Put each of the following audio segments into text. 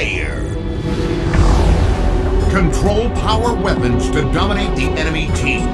Slayer. Control power weapons to dominate the enemy team.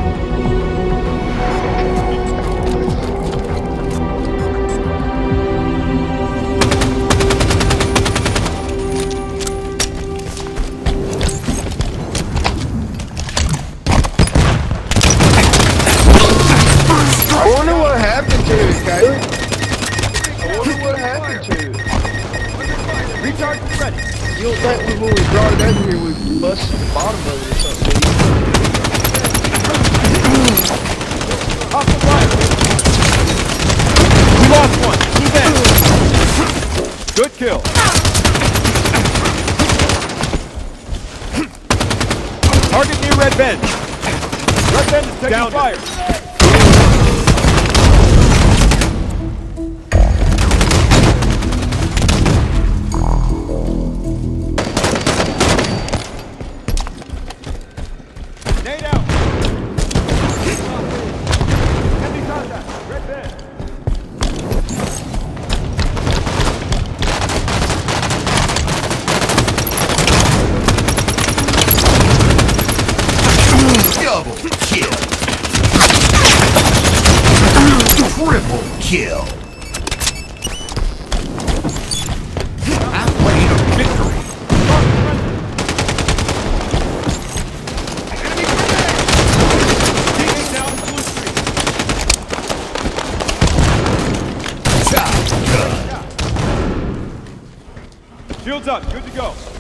I wonder what happened to it, guys. I wonder what happened to it. Recharge is ready. You don't think when we brought it over here, we busted the bottom of it or something? Off the fire. We lost one. Keep in. Good kill. Target near Red Bend. Red Bend is taking fire. Nade out. Enemy contact. Red Bend. Double kill. Triple kill. Halfway to victory. Top gun. Shields up. Good to go.